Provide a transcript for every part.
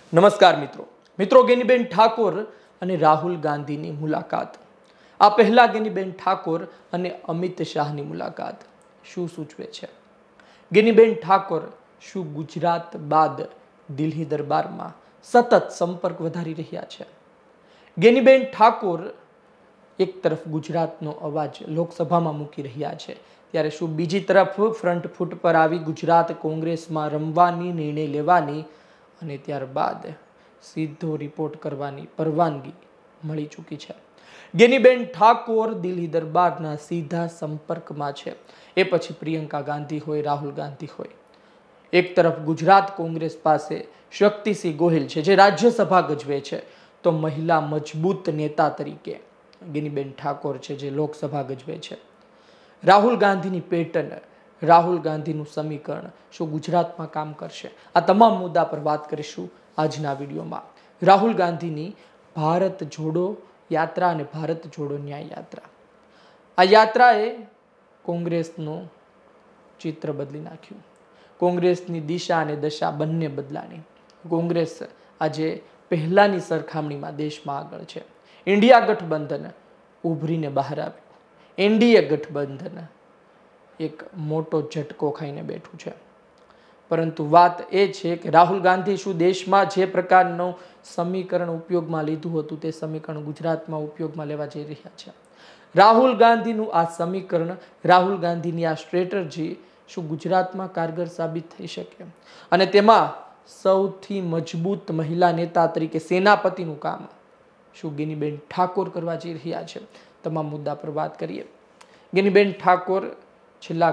નમસ્કાર મિત્રો ગેનીબેન ઠાકોર અને રાહુલ ગાંધીની મુલાકાત. આ પહેલા ગેનીબેન ઠાકોર અને અમિત શાહની મુલાકાત શું સૂચવે છે? ગેનીબેન ઠાકોર શું ગુજરાત બાદ દિલ્હી દરબારમાં સતત સંપર્ક વધારી રહ્યા છે? ગેનીબેન ઠાકોર એક તરફ ગુજરાતનો અવાજ લોકસભામાં મૂકી રહ્યા છે, ત્યારે શું બીજી તરફ ફ્રન્ટ ફૂટ પર આવી ગુજરાત કોંગ્રેસમાં રમવાની, નિર્ણય લેવાની અને ત્યારબાદ સીધો રિપોર્ટ કરવાની પરવાનગી મળી ચૂકી છે? ગેનીબેન ઠાકોર દિલ્હી દરબારના સીધા સંપર્કમાં છે. એ પછી પ્રિયંકા ગાંધી હોય, રાહુલ ગાંધી હોય. એક તરફ ગુજરાત કોંગ્રેસ પાસે શક્તિસિંહ ગોહિલ છે, જે રાજ્યસભા ગજવે છે, તો મહિલા મજબૂત નેતા તરીકે ગેનીબેન ઠાકોર છે, જે લોકસભા ગજવે છે. રાહુલ ગાંધીની પેટર્ન, રાહુલ ગાંધીનું સમીકરણ શું ગુજરાતમાં કામ કરશે? આ તમામ મુદ્દા પર વાત કરીશું આજના વિડીયોમાં. રાહુલ ગાંધીની ભારત જોડો યાત્રા અને ભારત જોડો ન્યાય યાત્રા. આ યાત્રાએ કોંગ્રેસનું ચિત્ર બદલી નાખ્યું. કોંગ્રેસની દિશા અને દશા બંને બદલાણી. કોંગ્રેસ આજે પહેલાની સરખામણીમાં દેશમાં આગળ છે. ઇન્ડિયા ગઠબંધન ઉભરીને બહાર આવ્યું. એનડીએ ગઠબંધન એક મોટો ઝટકો ખાઈને બેઠું છે. પરંતુ વાત એ છે કે રાહુલ ગાંધી શું દેશમાં જે પ્રકારનું સમીકરણ ઉપયોગમાં લીધું હતું તે સમીકરણ ગુજરાતમાં ઉપયોગમાં લેવા જઈ રહ્યા છે? રાહુલ ગાંધીનું આ સમીકરણ, રાહુલ ગાંધીની આ સ્ટ્રેટર્જી શું ગુજરાતમાં કારગર સાબિત થઈ શકે? અને તેમાં સૌથી મજબૂત મહિલા નેતા તરીકે સેનાપતિનું કામ શું ગેનીબેન ઠાકોર કરવા જઈ રહ્યા છે? તમામ મુદ્દા પર વાત કરીએ. ગેનીબેન ઠાકોર છેલ્લા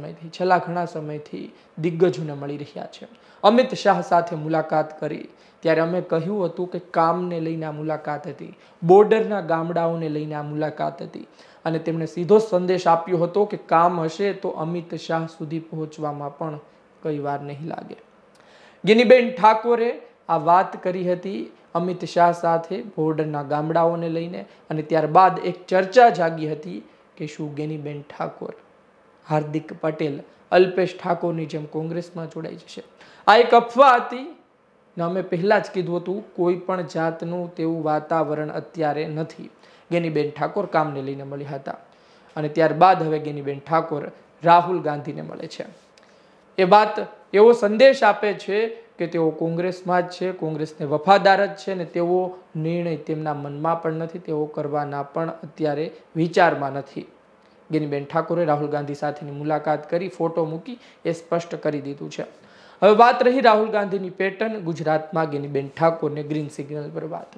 ઘણા સમયથી દિગ્ગજોને મળી રહ્યા છે. અમિત શાહ સાથે મુલાકાત કરી ત્યારે અમે કહ્યું હતું કે કામને લઈને આ મુલાકાત હતી, બોર્ડરના ગામડાઓને લઈને આ મુલાકાત હતી, અને તેમણે સીધો સંદેશ આપ્યો હતો કે કામ હશે તો અમિત શાહ સુધી પહોંચવામાં પણ કઈ વાર નહીં લાગે. ગેનીબેન ઠાકોરે આ વાત કરી હતી અમિત શાહ સાથે બોર્ડરના ગામડાઓને લઈને, અને ત્યારબાદ એક ચર્ચા જાગી હતી કે શું ગેનીબેન ઠાકોર હાર્દિક પટેલ, અલ્પેશ ઠાકોરની જેમ કોંગ્રેસમાં જોડાઈ જશે? આ એક અફવા હતી ને અમે પહેલા જ કીધું હતું કોઈ પણ જાતનું તેવું વાતાવરણ અત્યારે નથી. ગેનીબેન ઠાકોર કામને લઈને મળ્યા હતા, અને ત્યારબાદ હવે ગેનીબેન ઠાકોર રાહુલ ગાંધીને મળે છે. એ વાત એવો સંદેશ આપે છે કે તેઓ કોંગ્રેસમાં જ છે, કોંગ્રેસને વફાદાર જ છે, ને તેઓ નિર્ણય તેમના મનમાં પણ નથી, તેઓ કરવાના પણ અત્યારે વિચારમાં નથી. ગેનીબેન ઠાકોરે રાહુલ ગાંધી સાથેની મુલાકાત કરી, ફોટો મૂકી એ સ્પષ્ટ કરી દીધું છે. હવે વાત રહી રાહુલ ગાંધીની પેટર્ન, ગુજરાતમાં ગેનીબેન ઠાકોરને ગ્રીન સિગ્નલ પર વાત.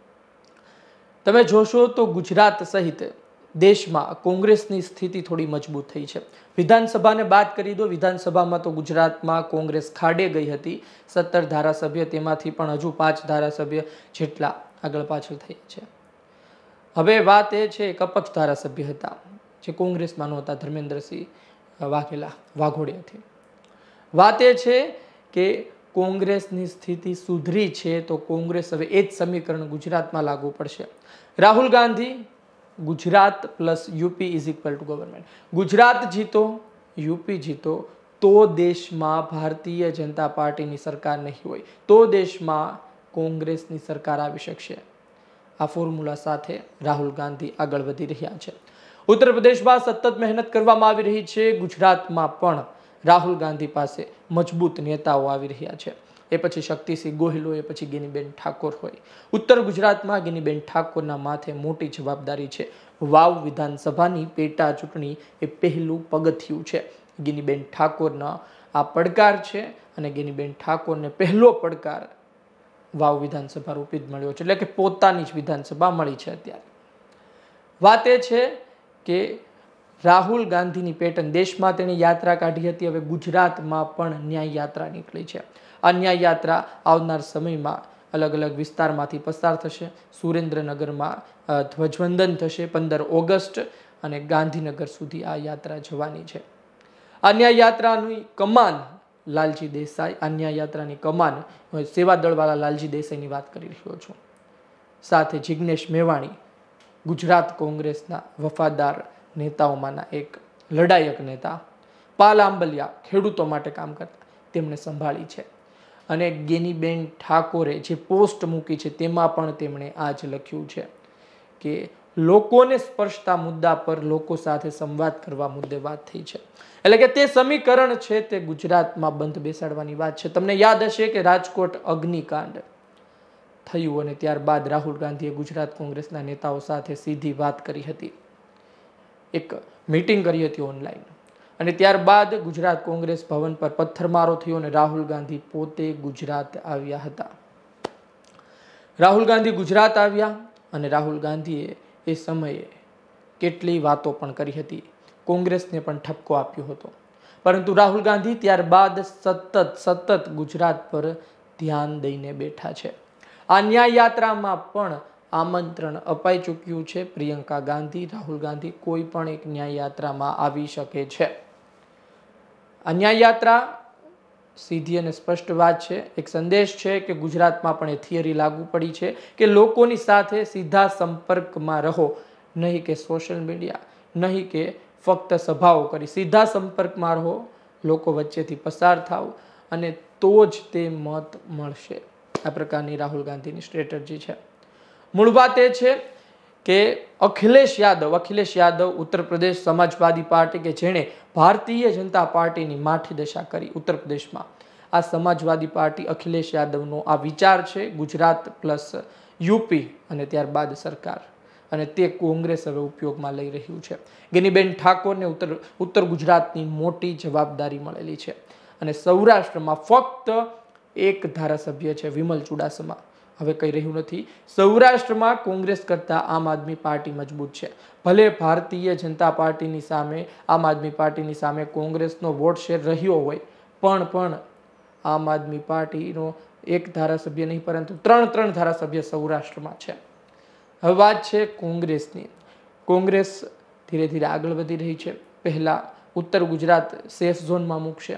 તમે જોશો તો ગુજરાત સહિત દેશમાં કોંગ્રેસની સ્થિતિ થોડી મજબૂત થઈ છે. વિધાનસભાને બાદ કરી દો, વિધાનસભામાં તો ગુજરાતમાં કોંગ્રેસ ખાડે ગઈ હતી. 17 ધારાસભ્ય, તેમાંથી પણ હજુ 5 ધારાસભ્ય જેટલા આગળ પાછળ થઈ છે. હવે વાત એ છે કે અપક્ષ ધારાસભ્ય હતા જે કોંગ્રેસમાં નહોતા, ધર્મેન્દ્રસિંહ વાઘોડિયાથી. વાત એ છે કે કોંગ્રેસની સ્થિતિ સુધરી છે તો કોંગ્રેસ હવે એ જ સમીકરણ ગુજરાતમાં લાગુ પડશે. Rahul Gandhi, Gujarat plus UP is equal to government. Gujarat જીતો, યુપી જીતો તો દેશમાં ભારતીય જનતા પાર્ટીની સરકાર નહીં હોય, તો દેશમાં કોંગ્રેસની સરકાર આવી શકશે. આ ફોર્મ્યુલા સાથે રાહુલ ગાંધી આગળ વધી રહ્યા છે. ઉત્તર પ્રદેશમાં સતત મહેનત કરવામાં આવી રહી છે. ગુજરાતમાં પણ રાહુલ ગાંધી પાસે મજબૂત નેતાઓ આવી રહ્યા છે. એ પછી શક્તિસિંહ ગોહિલ હોય, એ પછી ગેનીબેન ઠાકોર હોય. ઉત્તર ગુજરાતમાં ગેનીબેન ઠાકોરના માથે મોટી જવાબદારી છે. વાવ વિધાનસભાની પેટા ચૂંટણી એ પહેલું પગથિયું છે. ગેનીબેન ઠાકોરના આ પડકાર છે, અને ગેનીબેન ઠાકોરને પહેલો પડકાર વાવ વિધાનસભા રૂપી જ મળ્યો છે, એટલે કે પોતાની જ વિધાનસભા મળી છે. અત્યારે વાત એ છે કે રાહુલ ગાંધીની પેટર્ન, દેશમાં તેણે યાત્રા કાઢી હતી, હવે ગુજરાતમાં પણ ન્યાય યાત્રા નીકળી છે. આ ન્યાય યાત્રા આવનાર સમયમાં અલગ અલગ વિસ્તારમાંથી પસાર થશે. સુરેન્દ્રનગરમાં ધ્વજવંદન થશે 15 ઓગસ્ટ, અને ગાંધીનગર સુધી આ યાત્રા જવાની છે. આ ન્યાય યાત્રાની કમાન લાલજી દેસાઈ, આ ન્યાય યાત્રાની કમાન સેવા દળવાળા લાલજી દેસાઈની વાત કરી રહ્યો છું. સાથે જિગ્નેશ મેવાણી, ગુજરાત કોંગ્રેસના વફાદાર નેતાઓમાંના એક લડાયક નેતા. પાલ આંબલિયા, ખેડૂતો માટે કામ કરતા, તેમણે સંભાળી છે. અને ગેનીબેન ઠાકોરે જે પોસ્ટ મૂકી છે તેમાં પણ તેમણે આ જ લખ્યું છે કે લોકોને સ્પર્શતા મુદ્દા પર લોકો સાથે સંવાદ કરવા મુદ્દે વાત થઈ છે. એટલે કે તે સમીકરણ છે તે ગુજરાતમાં બંધ બેસાડવાની વાત છે. તમને યાદ હશે કે રાજકોટ અગ્નિકાંડ થયું અને ત્યારબાદ રાહુલ ગાંધીએ ગુજરાત કોંગ્રેસના નેતાઓ સાથે સીધી વાત કરી હતી, એક મીટિંગ કરી હતી ઓનલાઈન, અને ત્યારબાદ ગુજરાત કોંગ્રેસ ભવન પર પથ્થરમારો થયો અને રાહુલ ગાંધી પોતે ગુજરાત આવ્યા હતા. રાહુલ ગાંધી ગુજરાત આવ્યા અને રાહુલ ગાંધીએ એ સમયે કેટલી વાતો પણ કરી હતી, કોંગ્રેસને પણ ઠપકો આપ્યો હતો, પરંતુ રાહુલ ગાંધી ત્યારબાદ સતત ગુજરાત પર ધ્યાન દઈને બેઠા છે. આ ન્યાય યાત્રામાં પણ આમંત્રણ અપાઈ ચૂક્યું છે. પ્રિયંકા ગાંધી, રાહુલ ગાંધી કોઈ પણ એક ન્યાય યાત્રામાં આવી શકે છે. આ ન્યાય યાત્રા સીધી અને સ્પષ્ટ વાત છે, એક સંદેશ છે કે ગુજરાતમાં પણ એ થિયરી લાગુ પડી છે કે લોકોની સાથે સીધા સંપર્કમાં રહો, નહીં કે સોશિયલ મીડિયા, નહીં કે ફક્ત સભાઓ કરી, સીધા સંપર્કમાં રહો, લોકો વચ્ચેથી પસાર થાવ અને તો જ તે મત મળશે. આ પ્રકારની રાહુલ ગાંધીની સ્ટ્રેટેજી છે. મૂળ વાત એ છે કે અખિલેશ યાદવ ઉત્તર પ્રદેશ સમાજવાદી પાર્ટી કે જેણે ભારતીય જનતા પાર્ટીની માઠી દશા કરી ઉત્તર પ્રદેશમાં, આ સમાજવાદી પાર્ટી અખિલેશ યાદવનો આ વિચાર છે ગુજરાત પ્લસ યુપી અને ત્યારબાદ સરકાર, અને તે કોંગ્રેસ હવે ઉપયોગમાં લઈ રહ્યું છે. ગેનીબેન ઠાકોરને ઉત્તર ગુજરાતની મોટી જવાબદારી મળેલી છે અને સૌરાષ્ટ્રમાં ફક્ત એક ધારાસભ્ય છે, વિમલ ચુડાસમા, હવે કહી રહ્યું નથી. સૌરાષ્ટ્રમાં કોંગ્રેસ કરતા આમ આદમી પાર્ટી મજબૂત છે. ભલે ભારતીય જનતા પાર્ટીની સામે, આમ આદમી પાર્ટીની સામે કોંગ્રેસનો વોટ શેર રહ્યો હોય, પણ આમ આદમી પાર્ટીનો એક ધારાસભ્ય નહીં પરંતુ ત્રણ ધારાસભ્ય સૌરાષ્ટ્રમાં છે. હવે વાત છે કોંગ્રેસની. કોંગ્રેસ ધીરે ધીરે આગળ વધી રહી છે. પહેલા ઉત્તર ગુજરાત સેફ ઝોનમાં મૂકશે,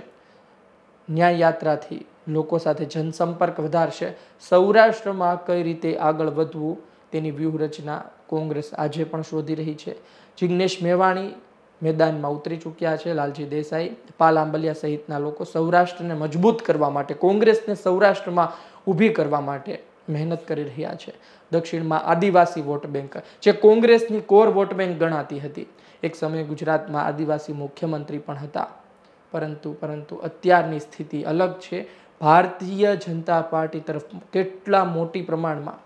ન્યાય યાત્રાથી લોકો સાથે જનસંપર્ક વધારશે. સૌરાષ્ટ્રમાં કઈ રીતે આગળ વધવું તેની વ્યૂહરચના કોંગ્રેસ આજે પણ શોધી રહી છે. જિગ્નેશ મેવાણી મેદાનમાં ઉતરી ચૂક્યા છે, લાલજી દેસાઈ, પાલ આંબલિયા સહિતના લોકો સૌરાષ્ટ્રને મજબૂત કરવા માટે, કોંગ્રેસને સૌરાષ્ટ્રમાં ઊભી કરવા માટે મહેનત કરી રહ્યા છે. દક્ષિણમાં આદિવાસી વોટ બેંક, જે કોંગ્રેસની કોર વોટ બેંક ગણાતી હતી, એક સમયે ગુજરાતમાં આદિવાસી મુખ્યમંત્રી પણ હતા, પરંતુ અત્યારની સ્થિતિ અલગ છે. ભારતીય જનતા પાર્ટી તરફ કેટલા મોટી પ્રમાણમાં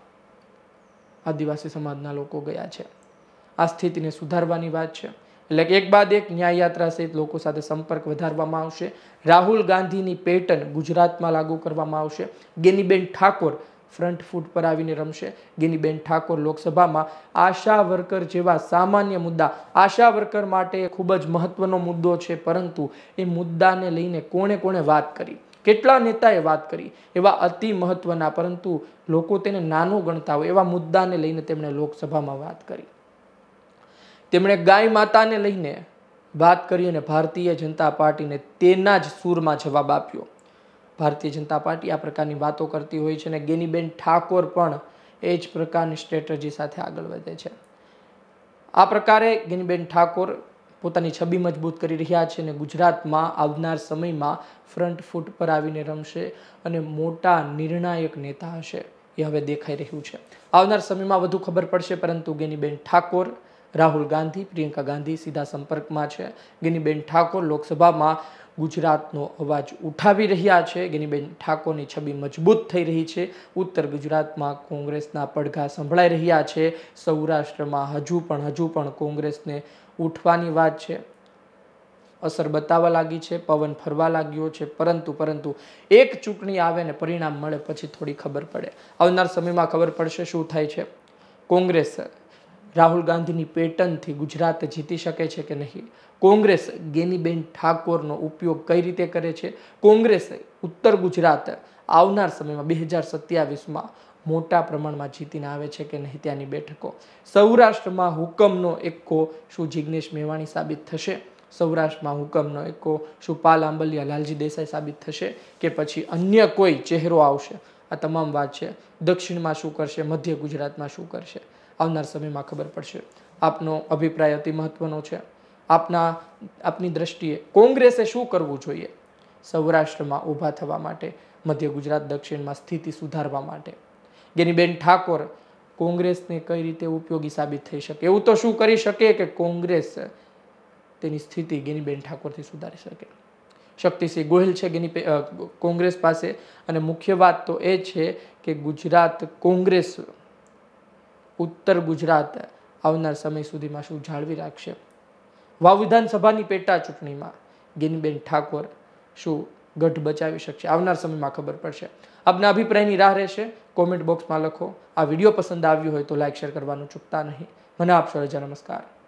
આદિવાસી સમાજના લોકો ગયા છે. આ સ્થિતિને સુધારવાની વાત છે. એટલે કે એક બાદ એક ન્યાય યાત્રા સહિત લોકો સાથે સંપર્ક વધારવામાં આવશે. રાહુલ ગાંધીની પેટર્ન ગુજરાતમાં લાગુ કરવામાં આવશે. ગેનીબેન ઠાકોર ફ્રન્ટ ફૂટ પર આવીને રમશે. ગેનીબેન ઠાકોર લોકસભામાં આશા વર્કર જેવા સામાન્ય મુદ્દા, આશા વર્કર માટે ખૂબ જ મહત્વનો મુદ્દો છે, પરંતુ એ મુદ્દાને લઈને કોણે વાત કરી, કેટલા નેતાએ વાત કરી, એવા અતિ મહત્વના પરંતુ લોકો તેને નાનો ગણતા હોય એવા મુદ્દાને લઈને તેમણે લોકસભામાં વાત કરી. તેમણે ગાય માતાને લઈને વાત કરી અને ભારતીય જનતા પાર્ટીને તેના જ સૂરમાં જવાબ આપ્યો. ભારતીય જનતા પાર્ટી આ પ્રકારની વાતો કરતી હોય છે અને ગેનીબેન ઠાકોર પણ એ જ પ્રકારની સ્ટ્રેટેજી સાથે આગળ વધે છે. આ પ્રકારે ગેનીબેન ઠાકોર પોતાની છબી મજબૂત કરી રહ્યા છે અને ગુજરાતમાં આવનાર સમયમાં ફ્રન્ટ ફૂટ પર આવીને રમશે અને મોટા નિર્ણાયક નેતા હશે, એ હવે દેખાઈ રહ્યું છે. આવનાર સમયમાં વધુ ખબર પડશે, પરંતુ ગેનીબેન ઠાકોર, રાહુલ ગાંધી, પ્રિયંકા ગાંધી સીધા સંપર્કમાં છે. ગેનીબેન ઠાકોર લોકસભામાં ગુજરાતનો અવાજ ઉઠાવી રહ્યા છે. ગેનીબેન ઠાકોરની છબી મજબૂત થઈ રહી છે. ઉત્તર ગુજરાતમાં કોંગ્રેસના પડઘા સંભળાઈ રહ્યા છે. સૌરાષ્ટ્રમાં હજુ પણ કોંગ્રેસને ઉઠવાની વાત છે. અસર બતાવવા લાગી છે, પવન ફરવા લાગ્યો છે, પરંતુ એક ચૂંટણી આવે ને પરિણામ મળે પછી થોડી ખબર પડે. આવનાર સમયમાં ખબર પડશે શું થાય છે. કોંગ્રેસ રાહુલ ગાંધીની પેટર્નથી ગુજરાત જીતી શકે છે કે નહીં. કોંગ્રેસ ગેનીબેન ઠાકોરનો ઉપયોગ કઈ રીતે કરે છે. કોંગ્રેસ ઉત્તર ગુજરાત આવનાર સમયમાં 2027માં મોટા પ્રમાણમાં જીતીને આવે છે કે નહીં ત્યાંની બેઠકો. સૌરાષ્ટ્રમાં હુકમનો એક્કો શું જિગ્નેશ મેવાણી સાબિત થશે. સૌરાષ્ટ્રમાં હુકમનો એક્કો શું પાલ આંબલિયા, લાલજી દેસાઈ સાબિત થશે કે પછી અન્ય કોઈ ચહેરો આવશે. આ તમામ વાત છે. દક્ષિણમાં શું કરશે, મધ્ય ગુજરાતમાં શું કરશે, આવનાર સમયમાં ખબર પડશે. આપનો અભિપ્રાય અતિ મહત્વનો છે. આપની દ્રષ્ટિએ કોંગ્રેસે શું કરવું જોઈએ સૌરાષ્ટ્રમાં ઊભા થવા માટે, મધ્ય ગુજરાત દક્ષિણમાં સ્થિતિ સુધારવા માટે ગેનીબેન ઠાકોર કોંગ્રેસને કઈ રીતે ઉપયોગી સાબિત થઈ શકે, એવું તો શું કરી શકે કે કોંગ્રેસ તેની સ્થિતિ ગેનીબેન ઠાકોરથી સુધારી શકે. શક્તિસિંહ ગોહિલ છે કોંગ્રેસ પાસે, અને મુખ્ય વાત તો એ છે કે ગુજરાત કોંગ્રેસ ઉત્તર ગુજરાત આવનાર સમય સુધીમાં શું જાળવી રાખશે. વાવ વિધાનસભાની પેટા ચૂંટણીમાં ગેનીબેન ઠાકોર શું ગઢ બચાવી શકશે, આવનાર સમયમાં ખબર પડશે. આપના અભિપ્રાયની રાહ રહેશે, કોમેન્ટ બોક્સમાં લખો. આ વિડીયો પસંદ આવ્યો હોય તો લાઈક શેર કરવાનું ચૂકતા નહીં. મને આપશો રજા. નમસ્કાર.